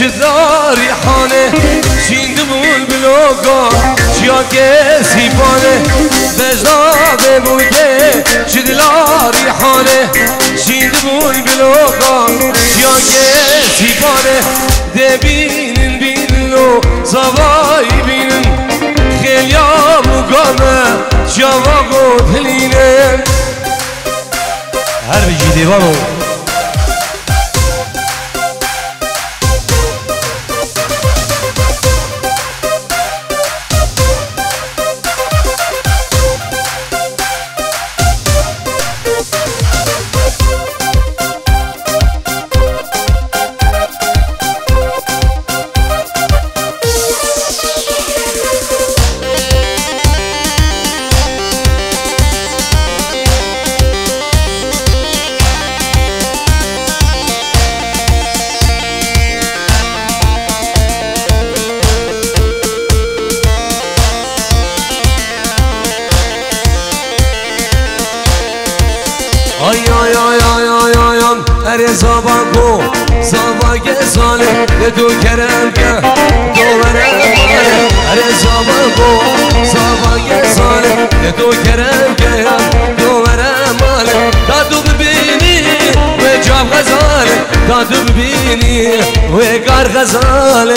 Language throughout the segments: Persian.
جداری خانه شیند بول بلوگا چیا کسی پانه بجناب بوده جدلاری خانه شیند بول بلوگا چیا کسی پانه دبینن بینن و زوایی بینن خیلیا مقامه جواق و دلینه هر بجی دیوانو زبانگو زبانگ ساله دو کرم که دوباره ماله اره زبانگو زبانگ ساله دو کرم که دوباره ماله دادو ببینی و جاب غزاله دادو ببینی و کار غزاله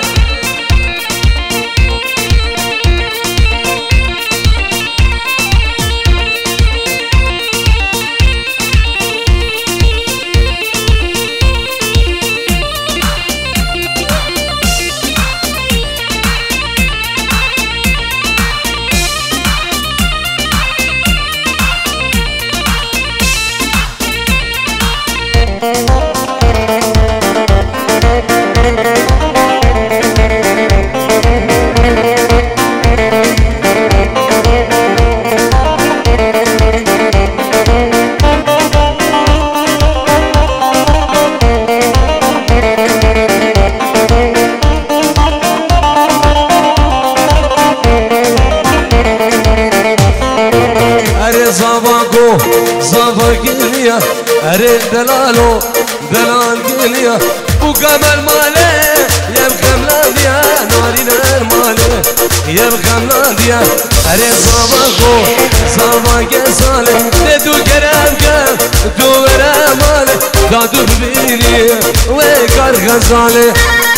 اره دلالو دلال گلیا بو قمل ماله يبقى ملانديا ناري نار ماله يبقى ملانديا اره صاباكو صاباك صالح ندو كرامك دو ورا ماله دادو ببيني ويكار غزاله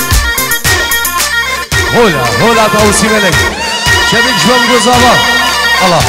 هولا توسي ملك شبك شباب قصابا الله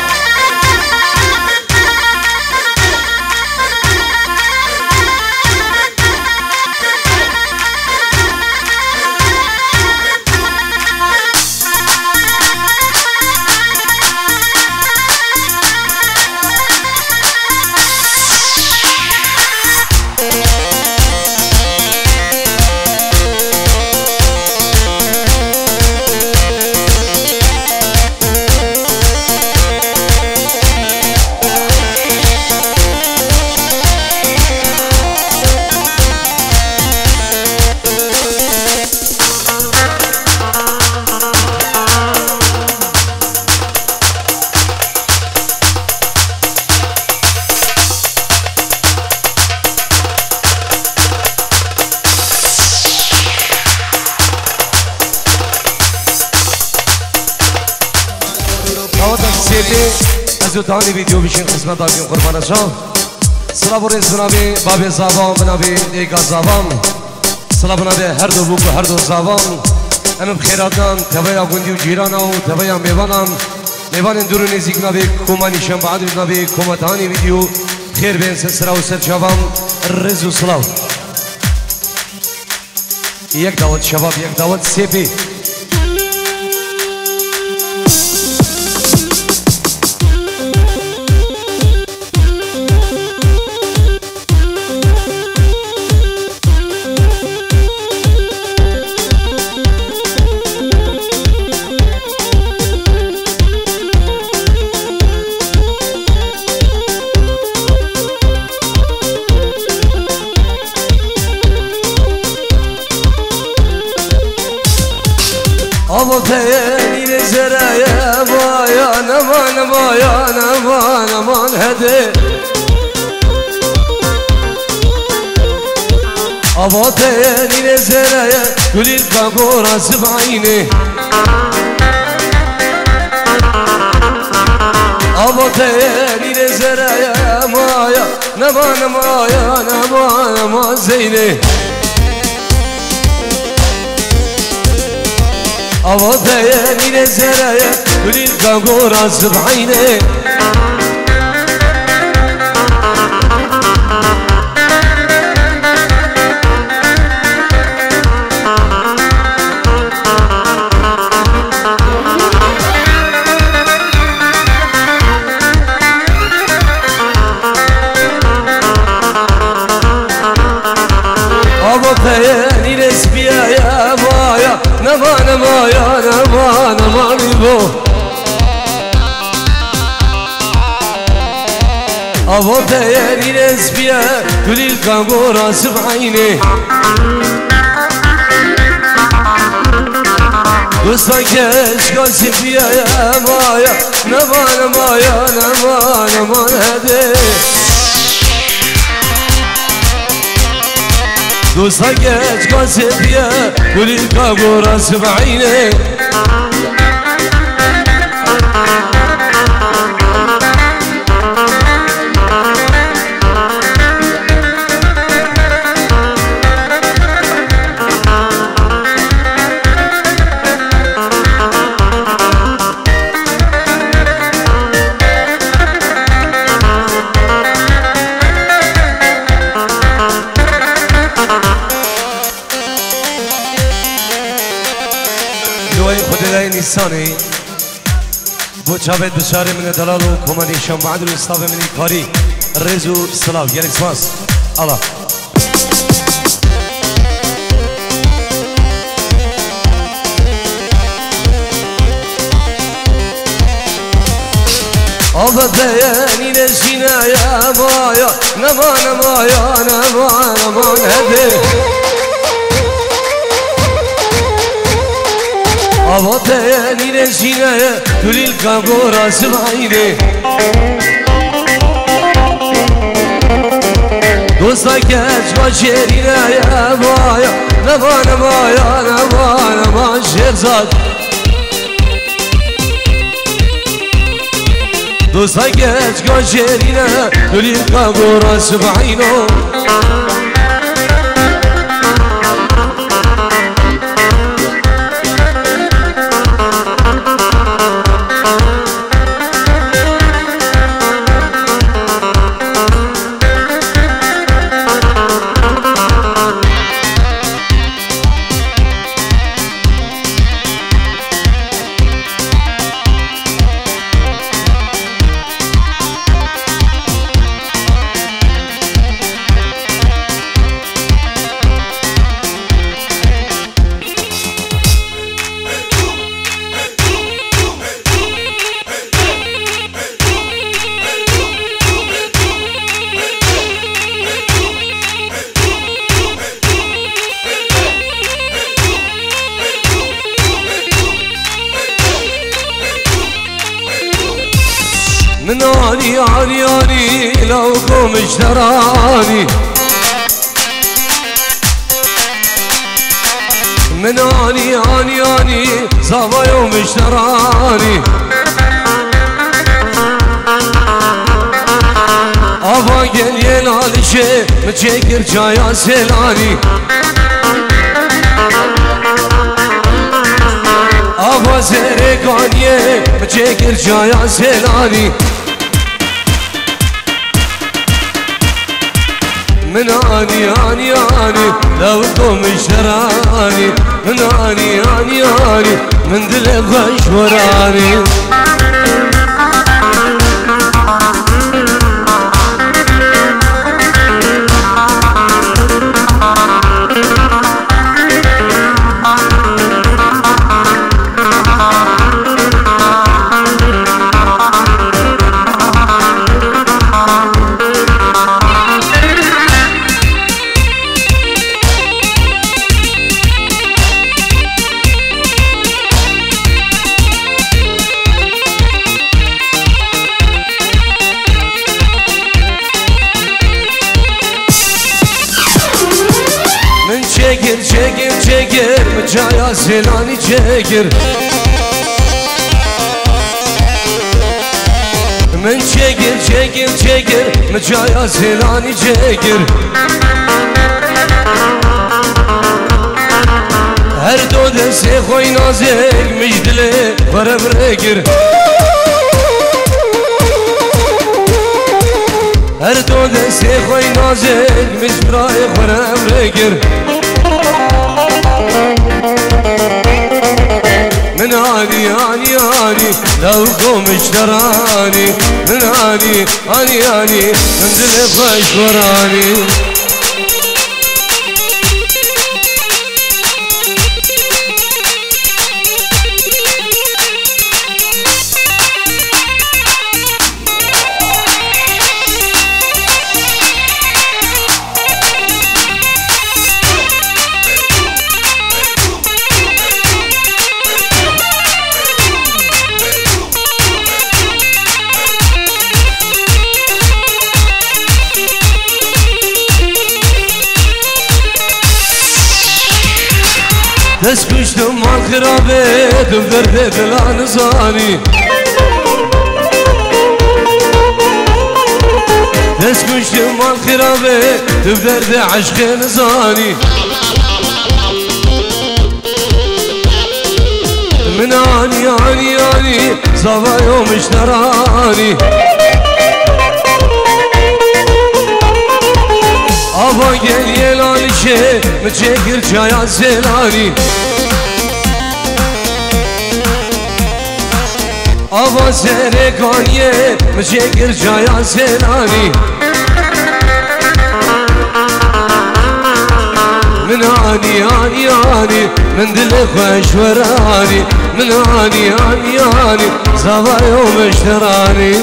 زودانی ویدیو بشین قسمت داریم قربان شام سلام ورز بنابی باب زبان بنابی دیگا زبان سلام بنابی هر دو بوک و هر دو زبان امام خیراتان تبایا گندی و جیران و تبایا میوانان میوان دور نزدیک بنابی کومانی شام بعد بنابی کومتانی ویدیو خیر بین سرا و سرچوان رز و سلام یک دعوت شباب یک دعوت سپی Ama peynir zereye bayan aman hede أبوتني نزرية كل الكابورة سبعيني أبوتني نزرية مايا نما مايا نما زيني أبوتني نزرية كل الكابورة سبعيني أبوتني نسبيا يا مايا نما يا نما نبو أبوتني نسبيا كل الكابورة سبعيني دوستان كش قاسبيا يا مايا نما يا نما هدي دوستان كش قاسبيا كل الكابورة سبعيني ثاني بو جاوید بشاره من دلال و کمانی شمعد و استاف منی کاری رزو سلاف یعنی سماس الله أبديني نسينا يا مايا نما يا نما هدي أبديني نسينا كل الكابورة سبعيني دوستك أجمع شيرنا يا مايا نما يا نما شيرزاد دوستك أجمع شيرنا كل الكابورة سبعيني من عاني لو قوم اشتراني من عاني صابا يوم اشتراني افا gel yel şe çekir çaya selani افا زرقانيه çekir çaya selani من عاني لو قوم اشتراني من عاني من دل غش وراني چگر من چگر چگر چگر مجایا سیلانی چگر هر دو دسته خوی نازک مجدله برگر هر دو دسته خوی نازک مجبرای برگر من آني آني آني لو قومش دراني من آني آني آني من دل خوش وراني دست کشتم مال خرابه دم درد دلان زانی دست کشتم مال خرابه دم درد عشق نزانی من آني آني آني زوا يومش دراني آبا گل یلانی شه مچگر چایا زلانی آبا زرگانیه مچگر چایا زلانی من آنی آنی آنی من دل خوش ورانی من آنی آنی آنی زوای و مشترانی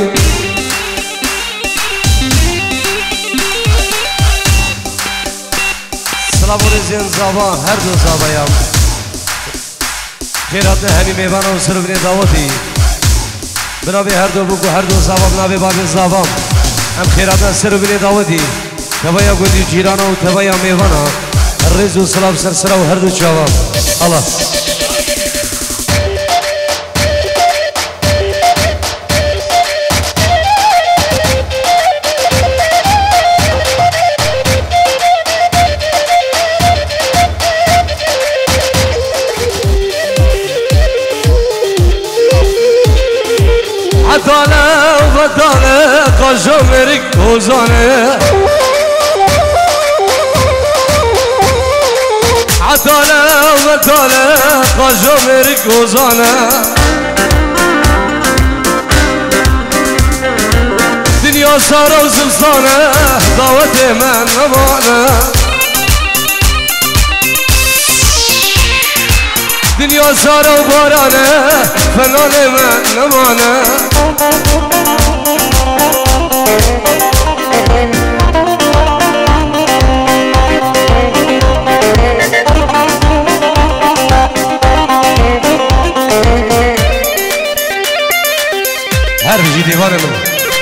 سلامونیزین زبان هر دو زبایم خیرات همی میوان و سربنی دعوتی بنابی هر دو بگو هر دو زبان بنابی بابی زبان هم خیرات سربنی دعوتی تبایا گندی جیران و تبایا میوان الرز و سلام سرسره و هر دو چاوان الله عداله و داله قاجو مرک کوزانه عداله و داله قاجو مرک کوزانه دنیا سارا و زمستانه دعوت من نمانه دنیا سارا و بارانه فنان من نمانه هر بجی دیوانه من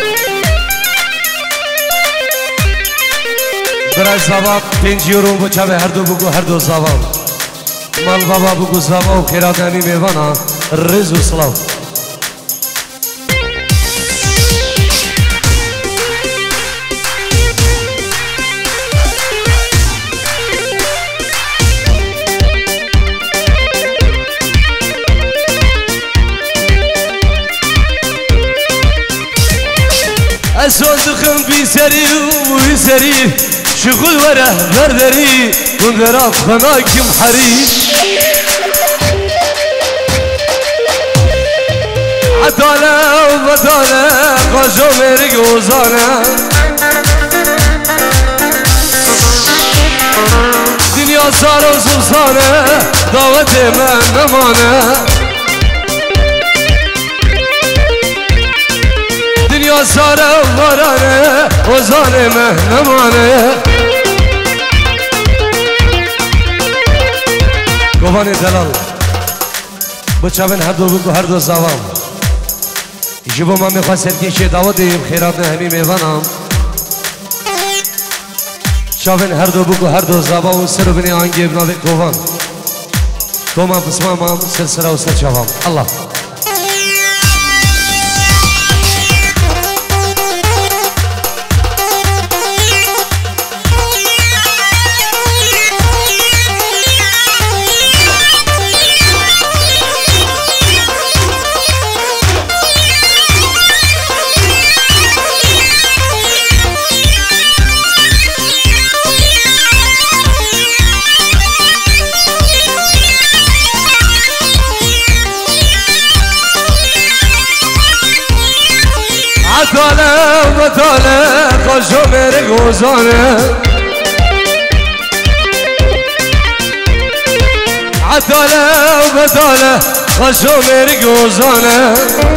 برای زباب 5 یورو بچه به هر دو بگو هر دو زباب مال بابا بگو زبا و خیرات همی میوانا رز و سلاو اسوان دخم بی سری و بی سری شغل وره بردری من دراب خناكم حريم عدالة وبدالة قاجو مرق وزانة دنيا صار وسلسانة دعوتي من نمانة دنيا صار وبرانة وزانة من نمانة قواني دلال بچاون هر دو بگو هر دو زوام جبو ما میخواست سرکیشه دعوت دیم خیرات همی میوانم چاون هر دو بگو هر دو زوام و سر بنی آنگی بناوی قوان دوما بسمامam سلسلة وسلشافam الله عطاله بطاله خوشو میره گوزانه عطاله بطاله خوشو میره گوزانه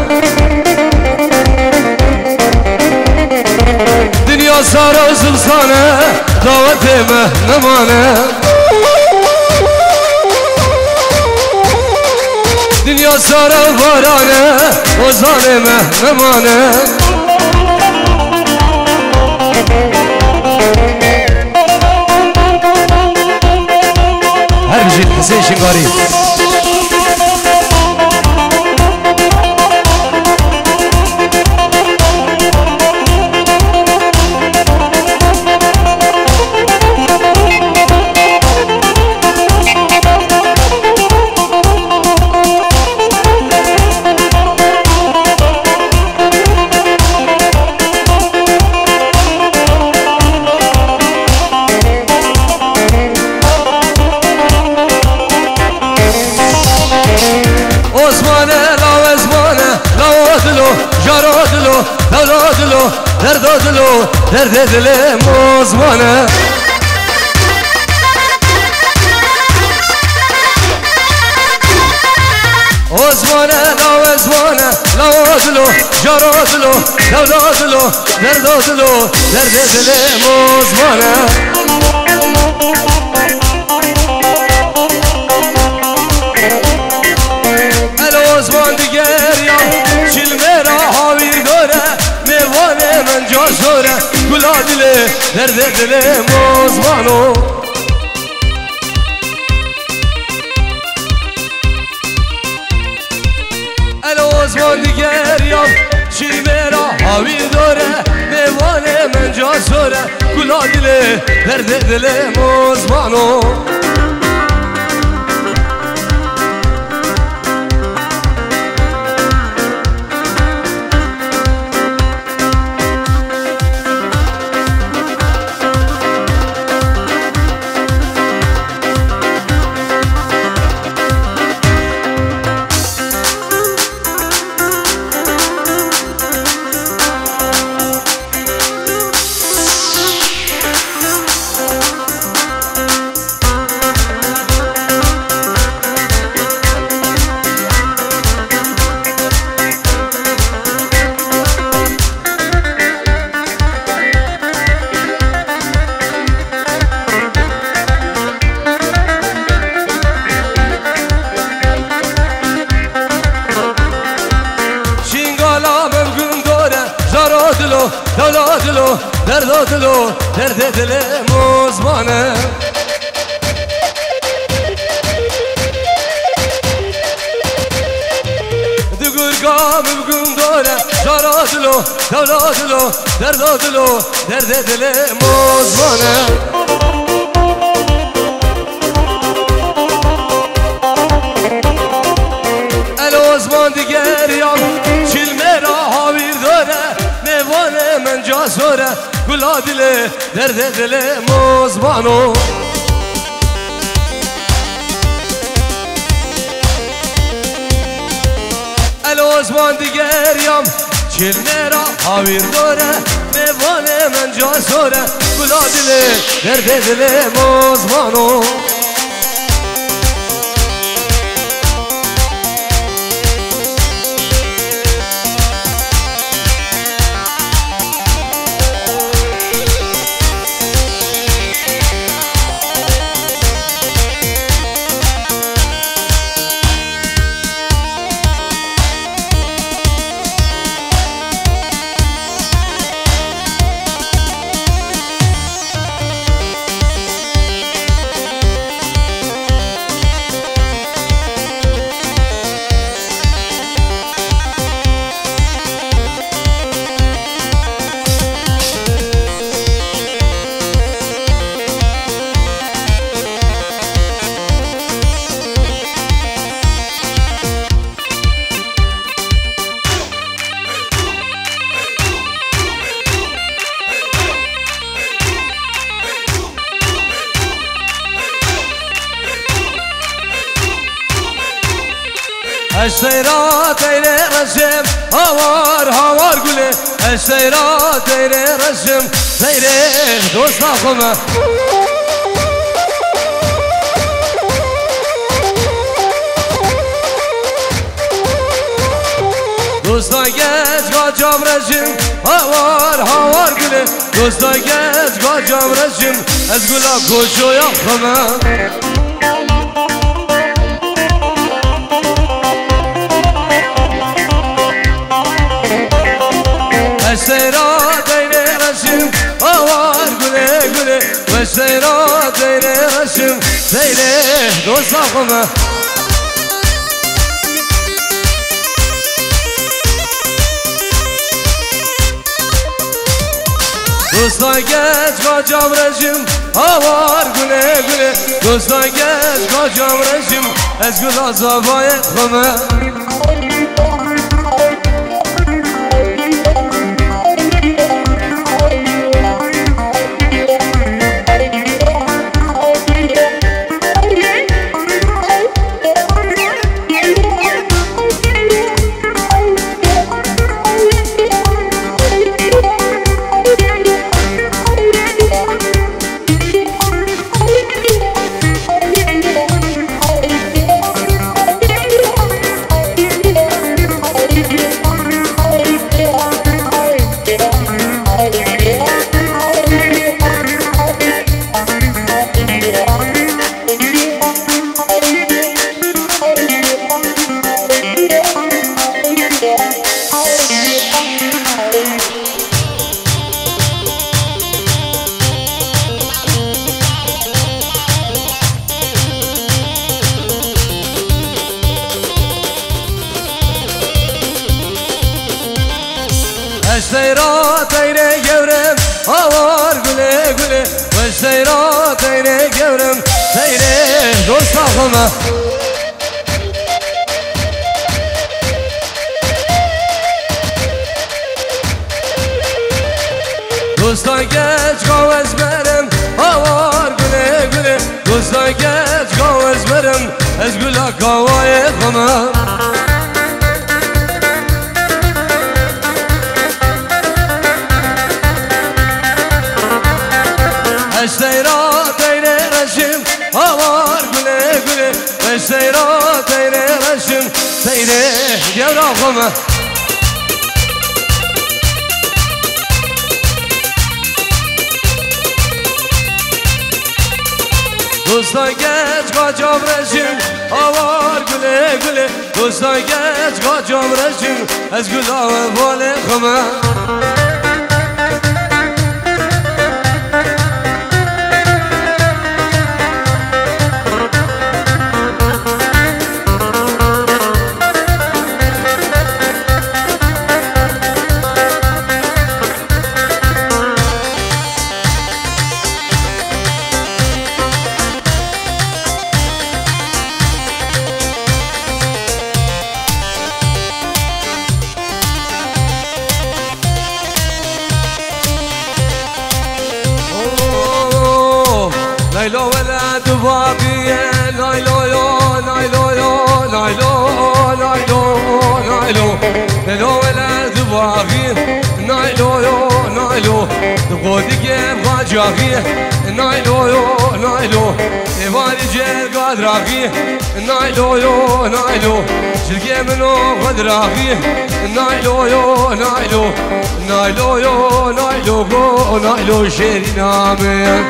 دنیا سارا زلزانه دعوت مهنمانه دنیا سارا بارانه وزانه مهنمانه هر بجید حسین شنگاری درد دل مزمانه عزمانه لا عزمانه لا دلو جارا دلو دولا دلو درد دلو درد دل مزمانه العزمان دیگر یا چلمه را حاوی داره میوانه من جا زوره گلا دل درد دل مزمانو العزمان دیگر یا چلمه را حاوی داره میوانه من جا زوره گلا دل درد دل مزمانو دلو درد دلو درد دل مزمانه دگرگام بگم داره جارا دلو دولا دلو درد دلو درد دل مزمانه العزمان دیگر یا چلمه را حاویر داره میوانه من جا زوره گلا دل درد دل مزمانو العزمان دیگر یام چلمه را حاویر داره میوانه من جا زوره گلا دل درد دل مزمانو اشتیرات ایره رسم هوار گله اشتیرات ایره رسم ایره دوست نخومه دوستا گز گاجام رسم هوار گله دوستا گز گاجام رسم از گلا کوچو یا خمه اشتیرات ایره رسم هوار گله و اشتیرات ایره رسم ایره دوست نخومه دوستا گز گاجام رسم هوار گله دوستا گز گاجام رسم از گلا زبای خمه اشتیرات ایره گورم هوار گله و اشتیرات ایره گورم ایره دوست نخومه دوستا گز گاوز برم هوار گله دوستا گز گاوز برم از گلا گاوای خمه اشتیرات ایره رسم هوار گله و اشتیرات ایره رسم ایره گورا خمه دوستا گز گاجام رسم هوار گله دوستا گز گاجام رسم از گلا و بال خمه نایلو ولد بابیه نایلو ولد بابیه نایلو دقودی گم خاجاقیه نایلو ایوانی جرگاد راقیه نایلو شرگه منو خود راقیه نایلو شیری نامه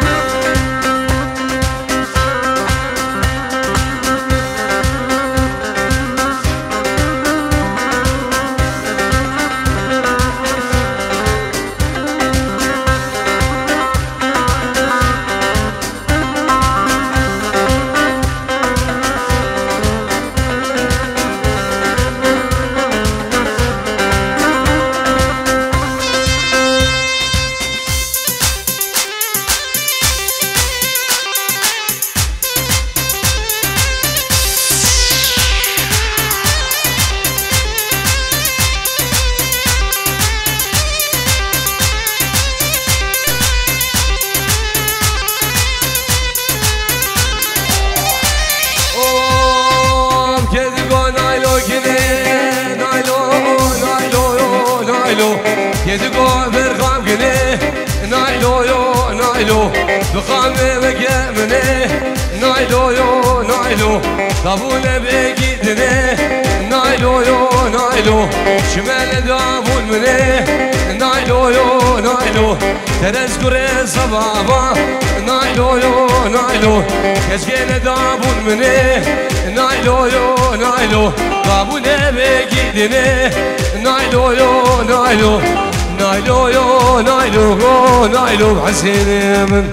يدقو برقام قلي نايلو يو نايلو بقام بقامني نايلو يو نايلو قبول بقيدني نايلو يو نايلو شمال دابون مني نايلو يو نايلو ترزقر صبابا نايلو يو نايلو كشكين دابون مني نايلو يو نايلو قبول بقيدني نايلو يو نايلو نايلو يو نايلو نايلو حسين من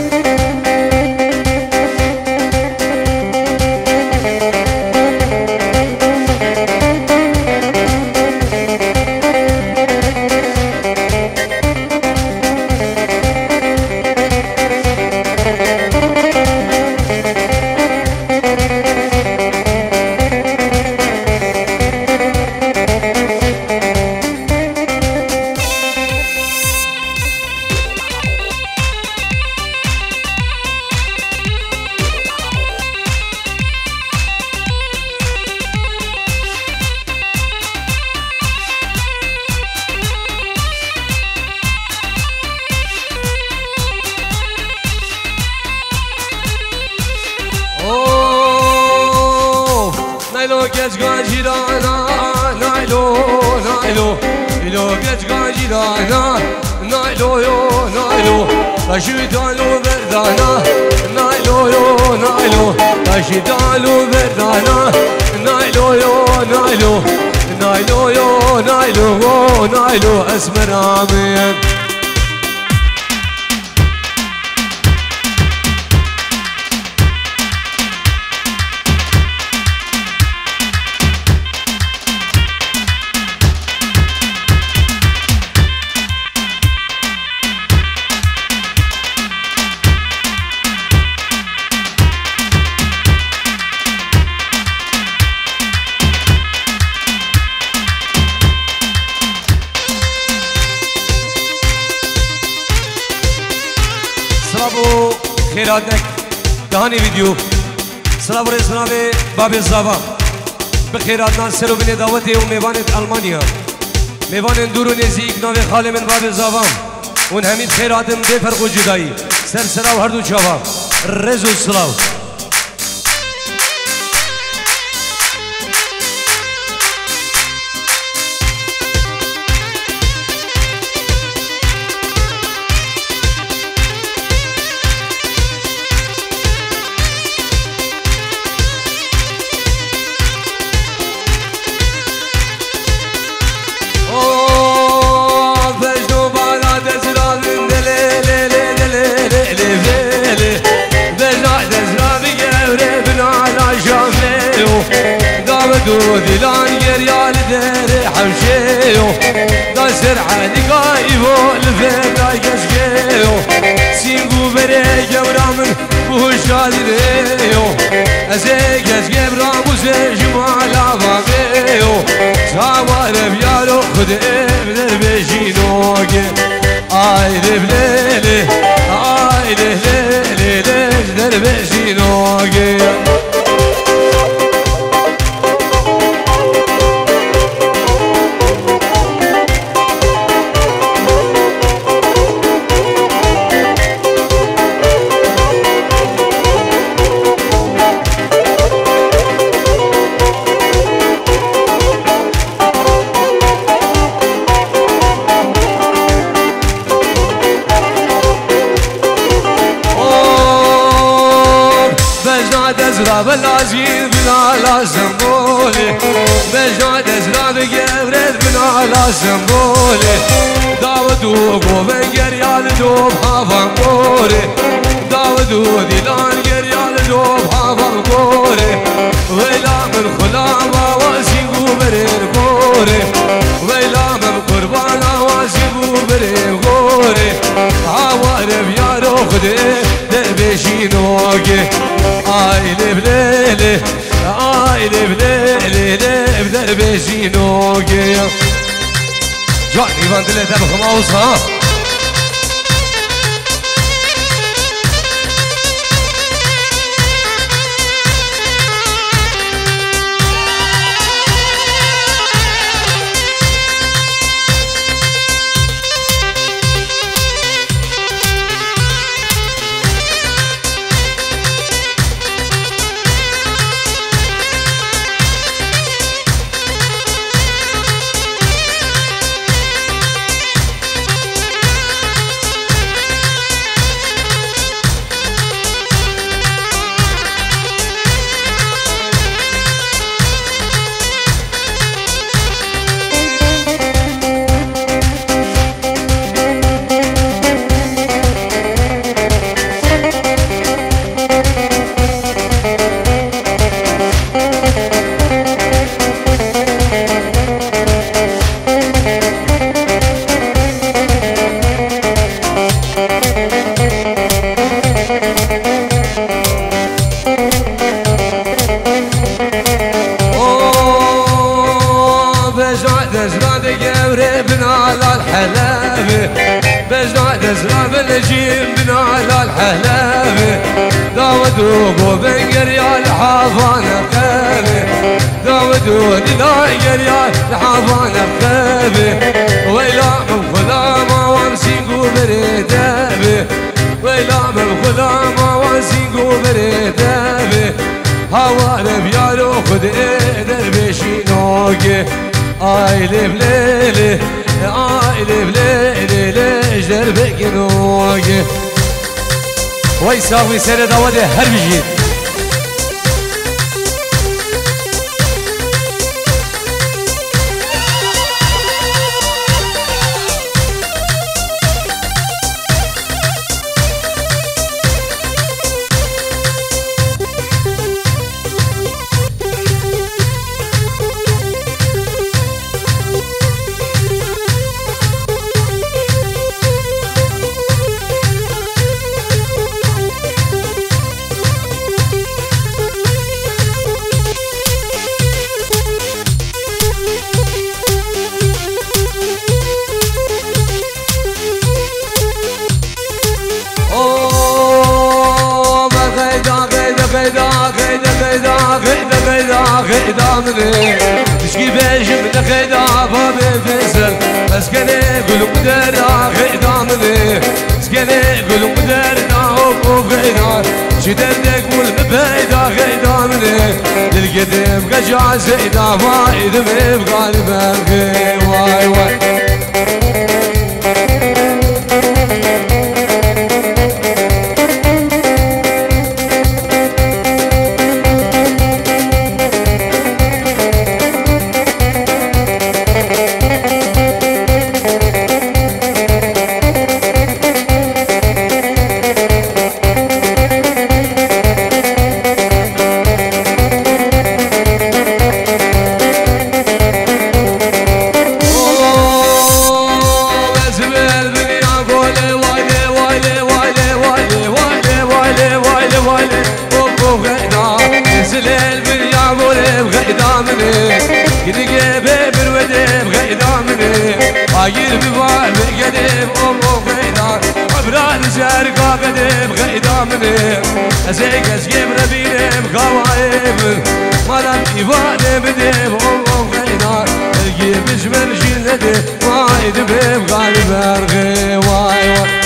نايلو كجكا جيرانا نايلو نايلو إلو كجكا جيرانا نايلو يو نايلو رشيدالو بردانا نايلو يو نايلو رشيدالو بردانا نايلو يو نايلو نايلو يو نايلو نايلو اسمر آمين سلام خیراتک دهانی ویدیو سلام رسنا به باب زاوا به خیراتنا سرو بین دعوت و میوانت آلمانیا میوان دور و نزدیک نام خاله من باب زاوا اون همین خیراتم به فرق و جدایی سر سلام هر دو چاوا رزو سلام دو دلان گریال در حوشیو دا سرعانی قایبو لفتا کشکیو سینگو بره گورامن بوش قادریو ازه کشکی برامو سه جمالا باقیو ساوار بیارو خود ابدر بشینوگه آی دبلیلی آی دبلیلی در بشینوگه دزرا بلازين بنا لازم بولي بجنا دزرا بجبرت بنا لازم بولي داودو قوبن قريال دوب حافظ بولي داودو ديلان قريال دوب حافظ بولي ويلا من خلابا واسيقو برين بولي ويلا من قربانا واسيقو برين بولي عوارب يارو خدي دربشينوكي آی لبلیلی آی لبلیلی لب در بشینوگی جان ایوان دلت بخم آوز ها بجناد زراد قبري بنال الحلابي بجناد زراد الجيم بنال الحلابي داودو بنقر يا الحافان الخابي داودو دلاقر يا الحافان الخابي ويلا من خلامة وانسيقو بريدابي ويلا من خلامة وانسيقو بريدابي هوالي بيارو خد ايدر بيشي نوكي آيلي بليلي آيلي بليلي ليش دربك نوكي ويساوي سير داودي هر بجيد غيدامني تشكي بيجم لغيدا بابي فيسل بس كني قلوب دارا غيدامني سكني قلوب دارا وغيدا شدردك والمبيدا غيدامني للقدم قجع زيدا وايد بغالب الغي واي واي عاير ببار بقدم غيدان عبران شارقا قدم غيدامني ازيك ازيب ربينم خوايب مالم ايواني بدم غيدان الجيب جمل جلدي وايد بهم غالب ارغي واي واي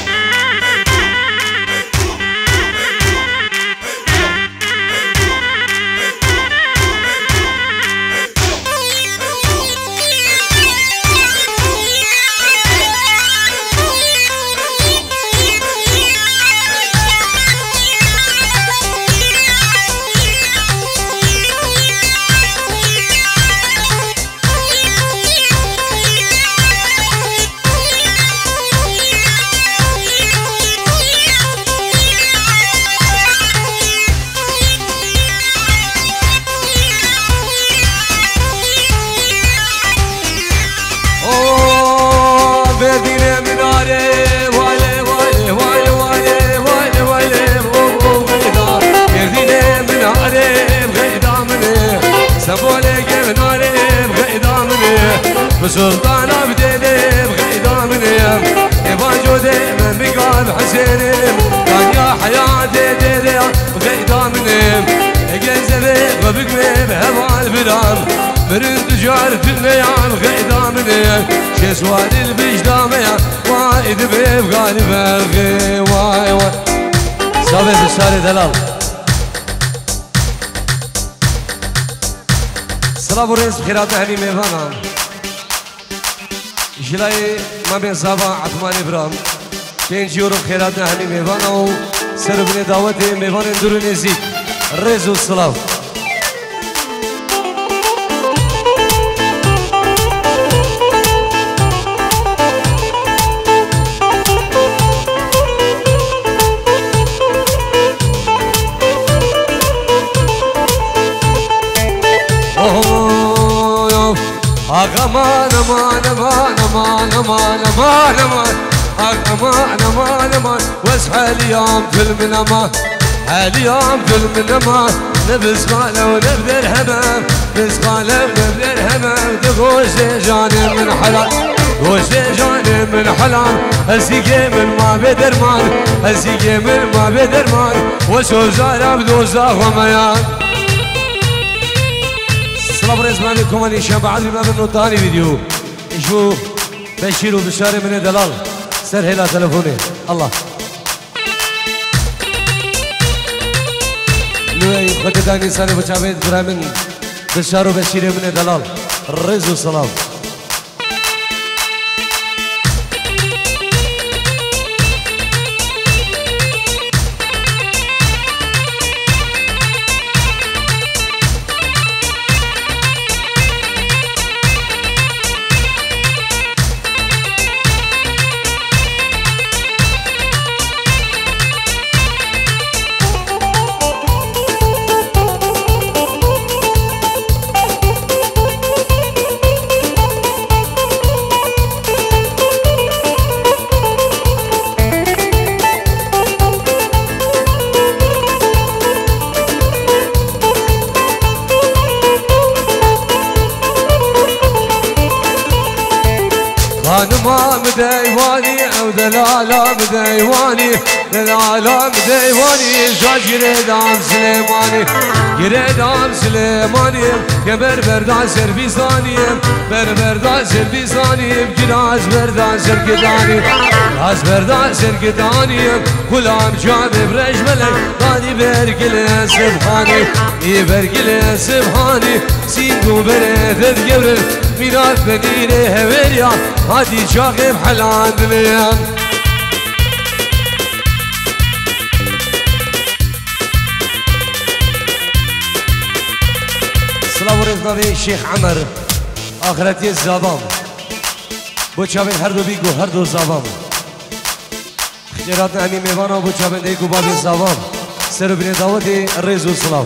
بسلطان بديني بغيدامني إبان جودي من بقال حسيني كان يا حياتي ديري بغيدامني جنزبي وبقمي بهوا البرام برد تجار في الميان بغيدامني شسواني البجدامي وايد بغالي بلغي واي واي صابي بساري دلال سلام ورئيس بخيرات أهلي ميفانا جلاي ما بين صابا عثمان إبراهيم كين جيورو بخيرات أهلي ميفانا وسربني دعوتي ميفان اندورينيزي الرئيس والسلام امان امان امان امان امان امان امان امان امان امان واسحى اليوم في المنامة اليوم في المنامة نبسقاله ونبدر همام بسقاله ونبدر همام تغوش جاني من حلال غوش جاني من حلال هزيكي من ما بدرمان هزيكي من ما بدرمان وشو زارب دوزا وميان السلام عليكم أنا شاب عادي ما منو تاني فيديو شو بشير وبشاري من دلال سر هلا تلفوني الله نوعي خد داني ساني بشابيت برامن بشار وبشير من دلال الرز والسلام خانمام ديواني او دلالام ديواني دلالام ديواني جاج يريدام سليماني يريدام سليماني كبر بردان سربيزاني بردان سربيزاني بجراز بردان سرقداني راز بردان سرقداني كلام جامي برج ملك داني برقل سبحاني برقل سبحاني سيدو بريد الجبر ميراث بدينه هوريا هادي شاغب حلان دنيا السلام عليكم الشيخ عمر آخرتي الزابام بو چاوين هر دو بيگو هر دو زابام اختياراتنا امين ميوانا بو چاوين ديگو باب الزابام سرو بني داوتي الرئيس والسلام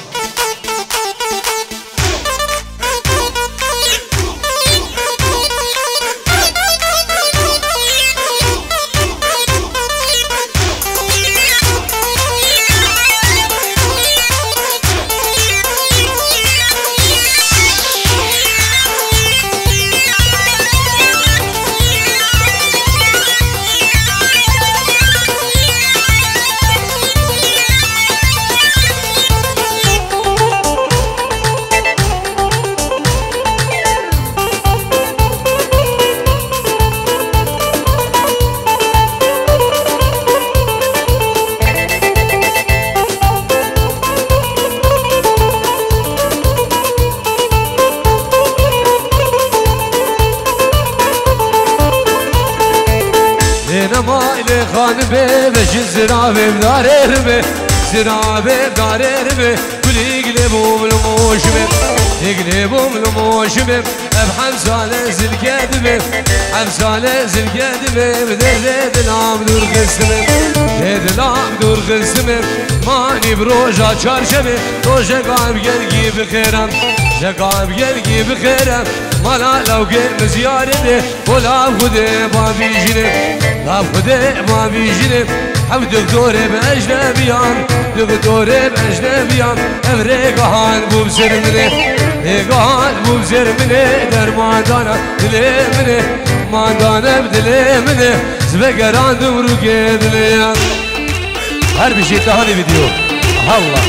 خانبه بشین زرابه داررمه زرابه داررمه کلی گلبوم لموشمه گلبوم لموشمه اب حمساله زلگدمه حمساله زلگدمه بدر دلام دور قسمه دلام دور قسمه مانی بروجا چارشمه روژه قام گرگی بخیرم جقام گرگی بخیرم مالا لو گرم زیارده ولا خده بابی جنه لا خده بابی جنه هم دکتور بأجنبیان دکتور بأجنبیان افریقان بوب زرمنه افریقان بوب زرمنه در مادانا دلمنه مادانا بدلمنه زبگران دمرو گدلیان هر bir şey daha ne video Allah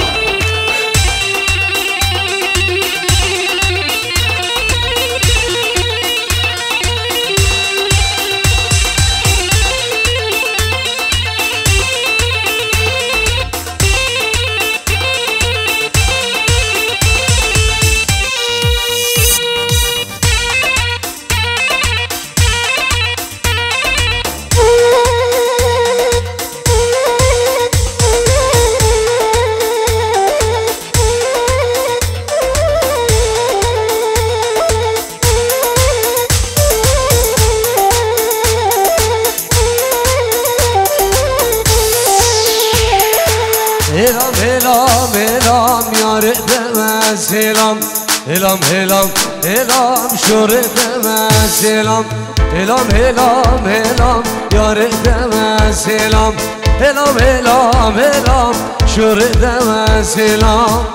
selam helam helam helam şöre deme selam helam helam helam yâre deme selam هلام هلام هلام شردم سلام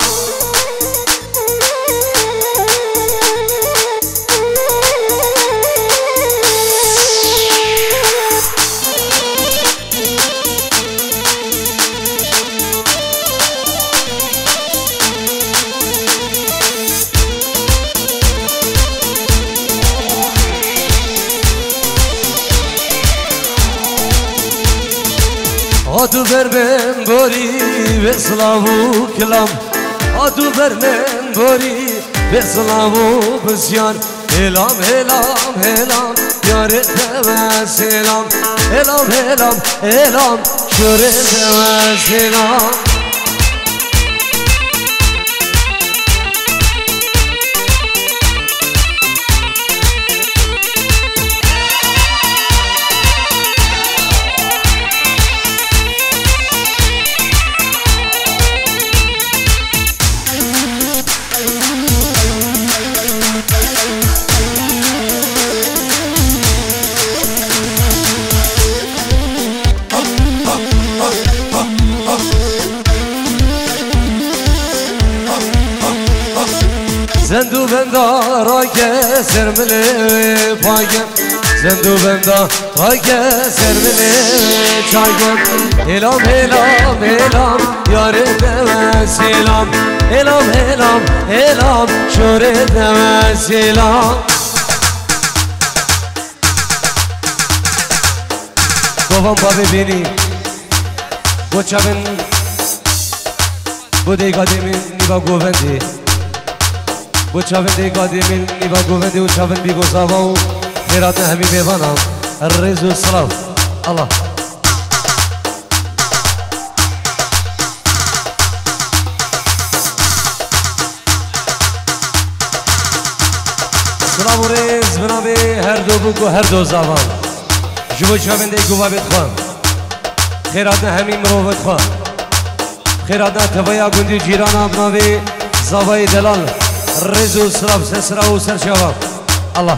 آدو بر من باری به سلاو کلام آدو بر من باری به سلاو بسیار هلام هلام هلام یاره و سلام هلام هلام هلام شوره و سلام زندو بندا راکه سرمله پاگم زندو بندا راکه سرمله چاگم هلام هلام هلام یاره دم سلام هلام هلام هلام شوره دم سلام گوام با ببینی بو چاون بو دیگا دیمین نیبا گووندی بو چاون دیگا دیمین نیبا گووندی و چاون بیگو زاوا و خیرات همی بیوانم الرز و سلام الله سلام و رز بنابه هر دو بوک و هر دو زاوان جبو چاون دیگو بابت خوان خیرات همی مروفت خوان خیرات تبایا گندی جیرانا بنابه زاوای دلال رزو سلام سسرا و سرشاوام الله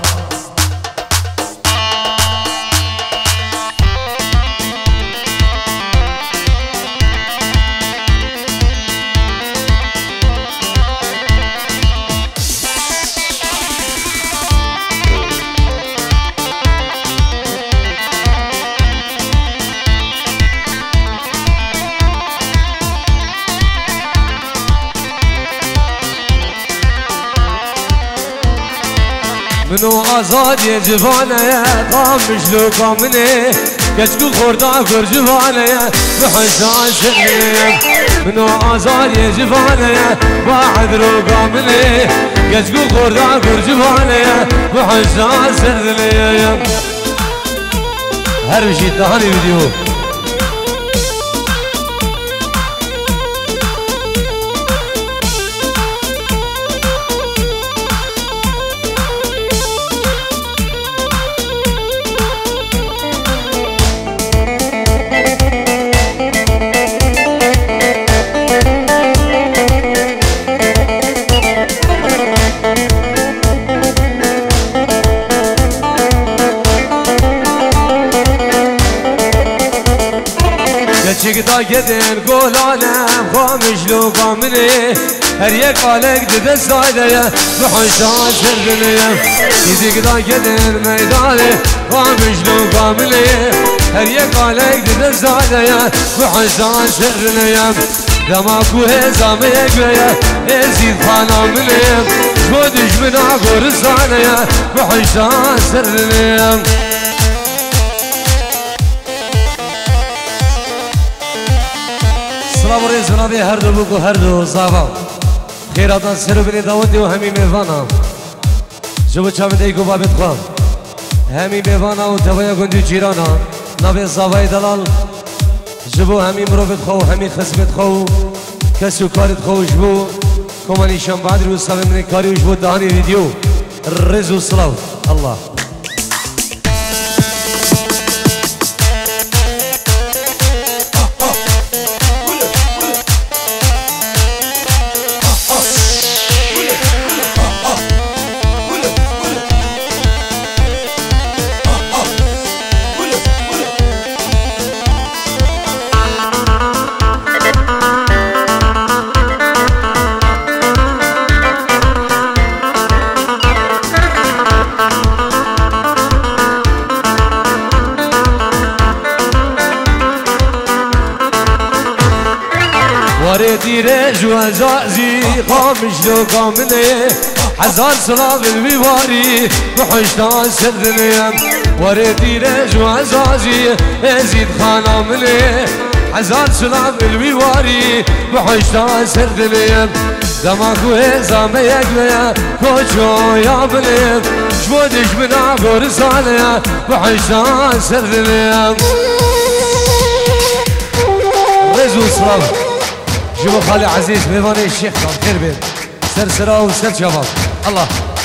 منو آزاد یه جوانه قام مشلو قامنه کشکو خورده کر جوانه بحشان سرنه منو آزاد یه جوانه بعد رو قامنه کشکو خورده کر جوانه بحشان سرنه هر بشید دهانی ویدیو چیکتا گدن گلانم خامش لو قامنه هر یک آلک دده سایده بحشان سردنه چیکتا گدن میدانه خامش لو قامنه هر یک آلک دده سایده بحشان سردنه دماغو هزامه یک بیا ازید خانامنه شو دشمنا گرسانه بحشان سردنه سلام و رز بنابه هر دو بوک و هر دو زاوا خیراتان سرو بینی داوتی و همی میوانا جبو چاوه دیگو بابت خوام همی میوانا و توایا گندی جیرانا نابه زاوای دلال جبو همی مروفت خو همی خسمت خو کسو کارت خو جبو کمانی شنبادر و ساوه منی کاری و جبو دهانی ویدیو رز و سلام الله واري ديري جو عزازي خامش لو كاملي حزار صلاة البيواري بحشتان سردني واري ديري جو عزازي ازيد خانا ملي حزار صلاة البيواري بحشتان سردني دماغو هزام يقلي كوچو يا بني شمودش من عبور صالي بحشتان سردني رزو صلاة جوا خالي عزيز ميواني الشيخ خير بين سرسرة وسر شباب الله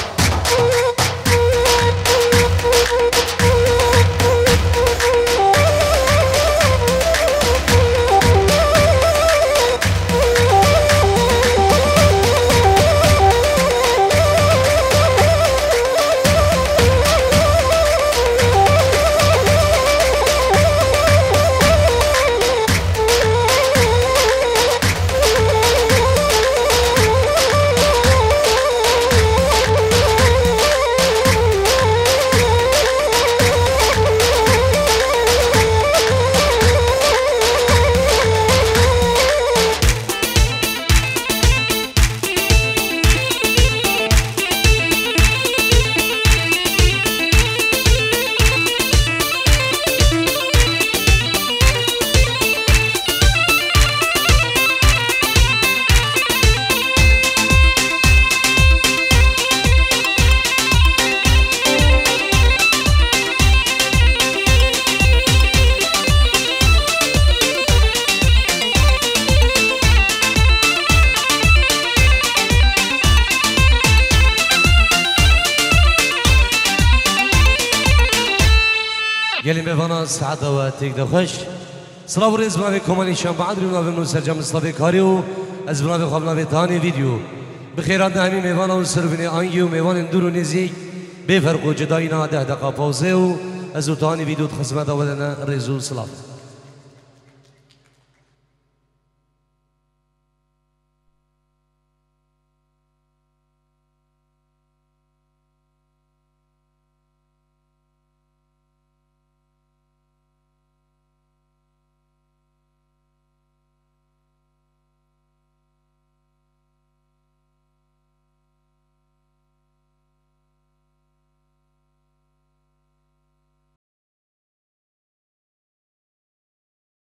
گلی می‌واند سعد و تیک دخش سلام و رئیس بنابی کمالی شام بعد رو نام سرجم استابی کاریو از بنابی خواب نام تانی ویدیو بخیرات نهمی می‌واند و سرفنی آنگی و می‌واند دور و نزدیک بفرق و جدایی ناده دقیقه پاوزه و از تانی ویدیو خدمت آوردن رئیس سلام